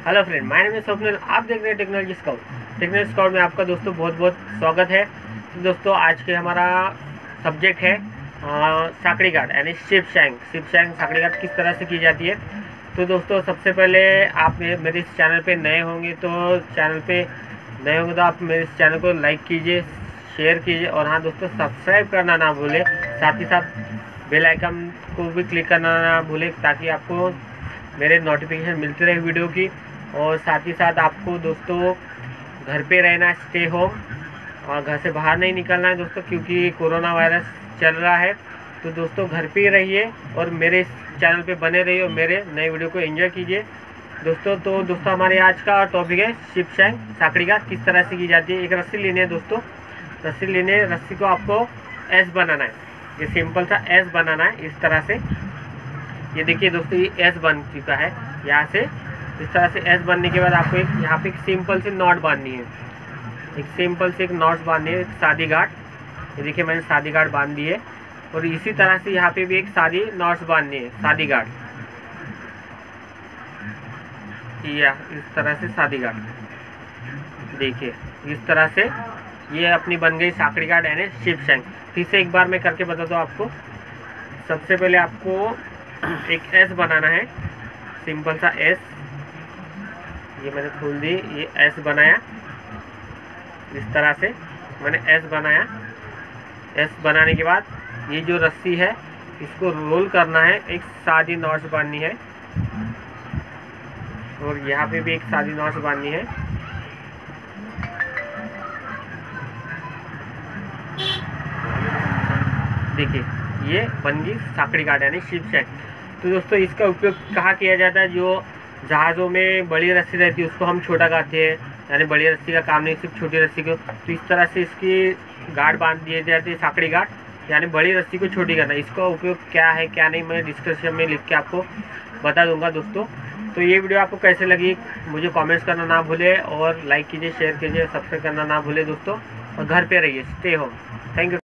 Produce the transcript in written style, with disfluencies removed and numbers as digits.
Hello friend, my name is Swapnil. आप देख रहे हैं टेक्नोलॉजी स्काउट। टेक्नोलॉजी स्काउट में आपका दोस्तों बहुत बहुत स्वागत है। तो दोस्तों आज के हमारा सब्जेक्ट है साकड़ी गार्ड यानी शिप शैंक साकड़ी गार्ड किस तरह से की जाती है। तो दोस्तों सबसे पहले आप मेरे इस चैनल पे नए होंगे तो आप मेरे इस चैनल को लाइक कीजिए, शेयर कीजिए और हाँ दोस्तों सब्सक्राइब करना ना भूलें। साथ ही साथ बेल आइकन को भी क्लिक करना ना भूलें ताकि आपको मेरे नोटिफिकेशन मिलते रहे वीडियो की। और साथ ही साथ आपको दोस्तों घर पे रहना, स्टे होम, और घर से बाहर नहीं निकलना है दोस्तों, क्योंकि कोरोना वायरस चल रहा है। तो दोस्तों घर पे ही रहिए और मेरे इस चैनल पे बने रहिए और मेरे नए वीडियो को एंजॉय कीजिए दोस्तों। तो दोस्तों हमारे आज का टॉपिक है शिप शैंक साकड़ी गार्ड किस तरह से की जाती है। एक रस्सी लेनी है दोस्तों, रस्सी को आपको एस बनाना है। ये सिंपल सा एस बनाना है इस तरह से। ये देखिए दोस्तों ये एस बन चुका है। यहाँ से इस तरह से एस बनने के बाद आपको यहाँ पे एक सिंपल सी नॉट बांधनी है। एक नॉट बांधनी है, एक सादी गार्ड। ये देखिए मैंने सादी गार्ड बांध दी है और इसी तरह से यहाँ पे भी एक सादी नॉट्स बांधनी है, सादी गार्ड। या इस तरह से सादी गार्ड देखिए इस तरह से ये अपनी बन गई साकड़ी गार्ड यानी शिप शैंक। फिर से एक बार मैं करके बताता हूँ आपको। सबसे पहले आपको एक एस बनाना है, सिंपल सा एस। ये मैंने खोल दी, ये एस बनाया। इस तरह से मैंने एस बनाया। एस बनाने के बाद ये जो रस्सी है इसको रोल करना है, एक सादी नॉट्स बांधनी है और यहाँ पे भी एक सादी नॉट्स बांधनी है। देखिए ये बन गई साकड़ी गार्ड यानी शिप शैंक। तो दोस्तों इसका उपयोग कहाँ किया जाता है? जो जहाज़ों में बड़ी रस्सी रहती है उसको हम छोटा कहते हैं, यानी बड़ी रस्सी का काम नहीं, सिर्फ छोटी रस्सी को। तो इस तरह से इसकी गार्ड बांध दिए जाते हैं, साकड़ी गार्ड यानी बड़ी रस्सी को छोटी करना। इसका उपयोग क्या है क्या नहीं मैं डिस्क्रिप्शन में लिख के आपको बता दूंगा दोस्तों। तो ये वीडियो आपको कैसे लगी मुझे कमेंट्स करना ना भूले और लाइक कीजिए, शेयर कीजिए, सब्सक्राइब करना ना भूले दोस्तों। और घर पे रहिए, स्टे होम। Thank you.